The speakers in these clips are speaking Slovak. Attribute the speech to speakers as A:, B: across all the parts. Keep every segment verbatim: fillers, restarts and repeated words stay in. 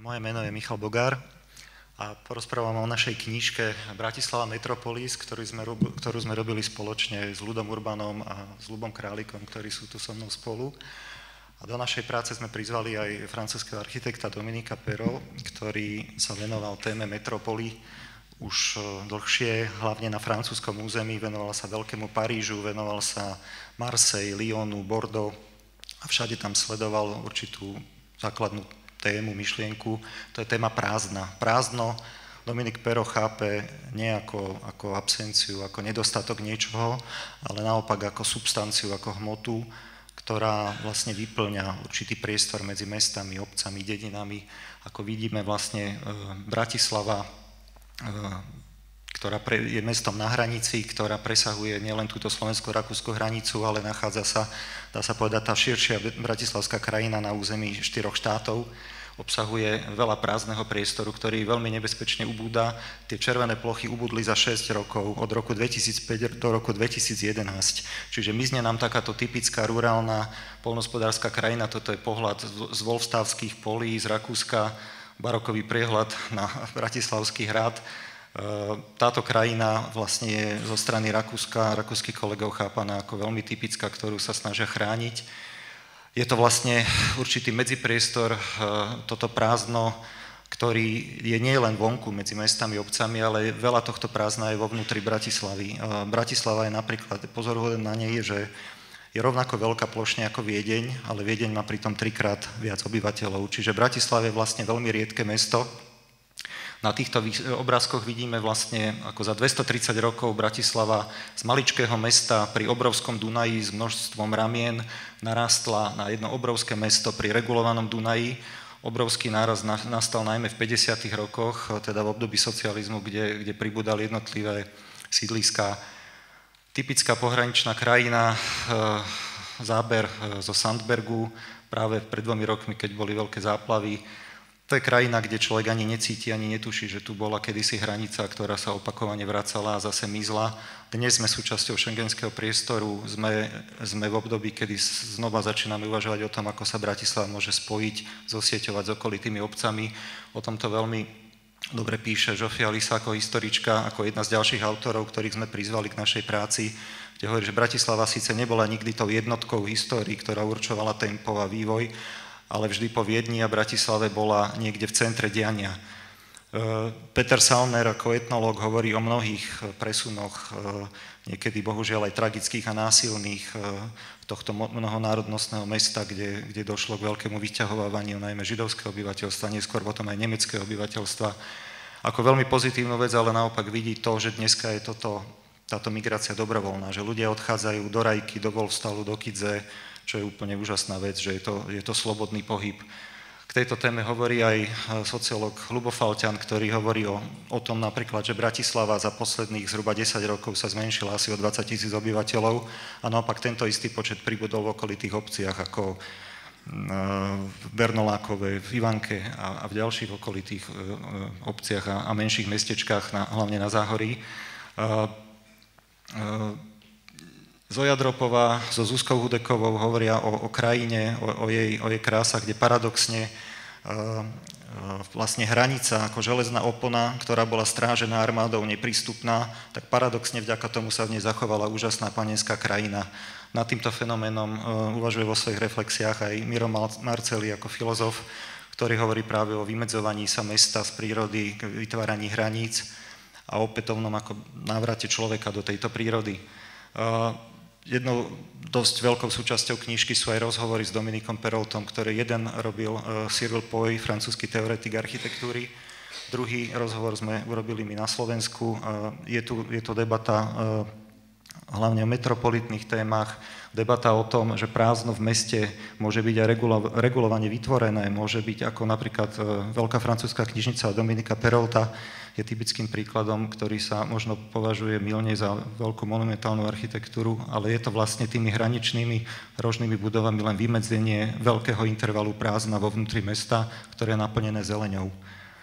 A: Moje meno je Michal Bogár a porozprávam o našej knižke Bratislava Metropolis, ktorú sme, ktorú sme robili spoločne s Ľudom Urbanom a s Ľubom Králikom, ktorí sú tu so mnou spolu. A do našej práce sme prizvali aj francúzskeho architekta Dominika Perrault, ktorý sa venoval téme metropoly už dlhšie, hlavne na francúzskom území, venoval sa Veľkému Parížu, venoval sa Marseille, Lyonu, Bordeaux a všade tam sledoval určitú základnú tému, myšlienku, to je téma prázdna. Prázdno Dominik Perrault chápe nie ako, ako absenciu, ako nedostatok niečoho, ale naopak ako substanciu, ako hmotu, ktorá vlastne vyplňa určitý priestor medzi mestami, obcami, dedinami. Ako vidíme vlastne Bratislava, ktorá je mestom na hranici, ktorá presahuje nielen túto slovensko-rakúsku hranicu, ale nachádza sa, dá sa povedať, tá širšia bratislavská krajina na území štyroch štátov. Obsahuje veľa prázdneho priestoru, ktorý veľmi nebezpečne ubúda. Tie červené plochy ubudli za šesť rokov, od roku dvetisícpäť do roku dvetisícjedenásť. Čiže mizne nám takáto typická rurálna poľnohospodárska krajina. Toto je pohľad z Wolfstavských polí, z Rakúska, barokový priehľad na Bratislavský hrad. Táto krajina vlastne je zo strany Rakúska, rakúskych kolegov chápaná ako veľmi typická, ktorú sa snažia chrániť. Je to vlastne určitý medzipriestor, toto prázdno, ktorý je nie len vonku medzi mestami a obcami, ale veľa tohto prázdna je vo vnútri Bratislavy. Bratislava je napríklad, pozoruhodné na nej je, že je rovnako veľká plošne ako Viedeň, ale Viedeň má pritom trikrát viac obyvateľov. Čiže Bratislava je vlastne veľmi riedke mesto. Na týchto obrázkoch vidíme vlastne, ako za dvestotridsať rokov Bratislava z maličkého mesta pri obrovskom Dunaji s množstvom ramien narastla na jedno obrovské mesto pri regulovanom Dunaji. Obrovský náraz nastal najmä v päťdesiatych rokoch, teda v období socializmu, kde, kde pribudali jednotlivé sídliská. Typická pohraničná krajina, záber zo Sandbergu, práve pred dvomi rokmi, keď boli veľké záplavy. To je krajina, kde človek ani necíti, ani netuší, že tu bola kedysi hranica, ktorá sa opakovane vracala a zase mizla. Dnes sme súčasťou šengenského priestoru, sme, sme v období, kedy znova začíname uvažovať o tom, ako sa Bratislava môže spojiť, zosieťovať s okolitými obcami. O tomto veľmi dobre píše Žofia Lisáko, historička, ako jedna z ďalších autorov, ktorých sme prizvali k našej práci, kde hovorí, že Bratislava síce nebola nikdy tou jednotkou histórii, ktorá určovala tempo a vývoj, ale vždy po Viedni a Bratislave bola niekde v centre diania. Peter Salner ako etnológ hovorí o mnohých presunoch, niekedy bohužiaľ aj tragických a násilných tohto mnohonárodnostného mesta, kde, kde došlo k veľkému vyťahovávaniu najmä židovského obyvateľstva, neskôr potom aj nemeckého obyvateľstva. Ako veľmi pozitívnu vec, ale naopak vidí to, že dneska je toto, táto migrácia dobrovoľná, že ľudia odchádzajú do Rajky, do Wolfstalu, do Kidze, čo je úplne úžasná vec, že je to, je to slobodný pohyb. K tejto téme hovorí aj sociológ Ľubo Falťan, ktorý hovorí o, o tom napríklad, že Bratislava za posledných zhruba desať rokov sa zmenšila asi o dvadsať tisíc obyvateľov a naopak tento istý počet pribudol v okolitých obciach ako v Bernolákove, v Ivanke a, a v ďalších okolitých obciach a, a menších mestečkách, na, hlavne na Záhorí. Uh, uh, Zoja Dropová so Zuzkou Hudekovou hovoria o, o krajine, o, o, jej, o jej krásach, kde paradoxne uh, vlastne hranica ako železná opona, ktorá bola strážená armádou neprístupná, tak paradoxne vďaka tomu sa v nej zachovala úžasná panenská krajina. Nad týmto fenoménom uh, uvažuje vo svojich reflexiách aj Miro Marcelli ako filozof, ktorý hovorí práve o vymedzovaní sa mesta z prírody, k vytváraní hraníc a opätovnom ako návrate človeka do tejto prírody. Uh, Jednou dosť veľkou súčasťou knižky sú aj rozhovory s Dominikom Perraultom, ktorý jeden robil uh, Cyril Poy, francúzsky teoretik architektúry, druhý rozhovor sme urobili my na Slovensku. Uh, je, tu, je to debata uh, hlavne o metropolitných témach, debata o tom, že prázdno v meste môže byť aj regulo, regulovane vytvorené, môže byť ako napríklad uh, veľká francúzska knižnica Dominika Perraulta, je typickým príkladom, ktorý sa možno považuje mylne za veľkú monumentálnu architektúru, ale je to vlastne tými hraničnými rožnými budovami len vymedzenie veľkého intervalu prázdna vo vnútri mesta, ktoré je naplnené zeleňou.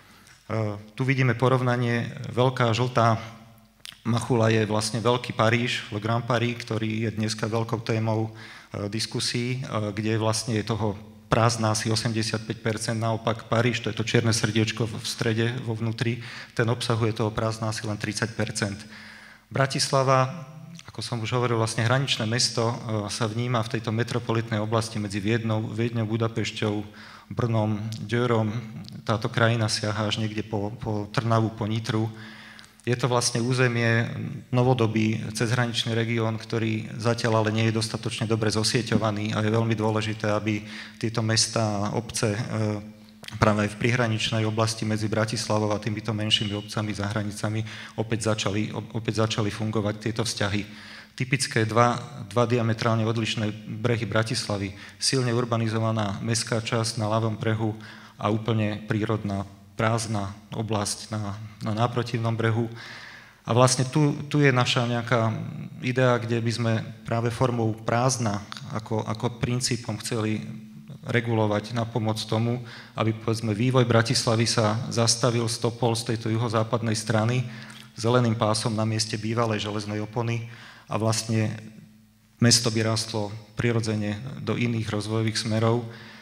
A: Tu vidíme porovnanie, veľká žltá machula je vlastne Veľký Paríž, Le Grand Paris, ktorý je dneska veľkou témou diskusí, kde vlastne je toho prázdna asi osemdesiatpäť percent, naopak Paríž, to je to čierne srdiečko v strede, vo vnútri, ten obsahuje toho prázdna asi len tridsať percent. Bratislava, ako som už hovoril, vlastne hraničné mesto sa vníma v tejto metropolitnej oblasti medzi Viednou, Viedňou, Budapešťou, Brnom, Ďörom. Táto krajina siaha až niekde po, po Trnavu, po Nitru. Je to vlastne územie, novodobý cezhraničný región, ktorý zatiaľ ale nie je dostatočne dobre zosieťovaný a je veľmi dôležité, aby tieto mestá a obce práve aj v prihraničnej oblasti medzi Bratislavou a týmito menšími obcami za hranicami opäť začali, opäť začali fungovať tieto vzťahy. Typické dva, dva diametrálne odlišné brehy Bratislavy, silne urbanizovaná mestská časť na ľavom brehu a úplne prírodná prázdna oblasť na, na náprotivnom brehu. A vlastne tu, tu je naša nejaká idea, kde by sme práve formou prázdna ako, ako princípom chceli regulovať na pomoc tomu, aby povedzme vývoj Bratislavy sa zastavil, stopol z tejto juhozápadnej strany zeleným pásom na mieste bývalej železnej opony a vlastne mesto by rástlo prirodzene do iných rozvojových smerov.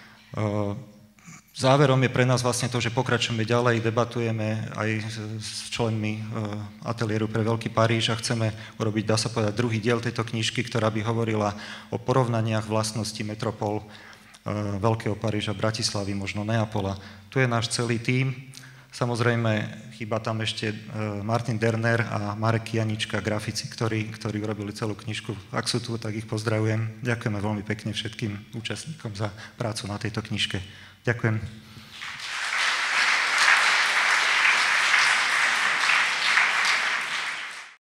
A: Záverom je pre nás vlastne to, že pokračujeme ďalej, debatujeme aj s členmi ateliéru pre Veľký Paríž a chceme urobiť, dá sa povedať, druhý diel tejto knižky, ktorá by hovorila o porovnaniach vlastností metropol Veľkého Paríža, Bratislavy, možno Neapola. Tu je náš celý tím. Samozrejme, chýba tam ešte Martin Derner a Marek Janička, grafici, ktorí, ktorí urobili celú knižku. Ak sú tu, tak ich pozdravujem. Ďakujeme veľmi pekne všetkým účastníkom za prácu na tejto knižke. Ďakujem.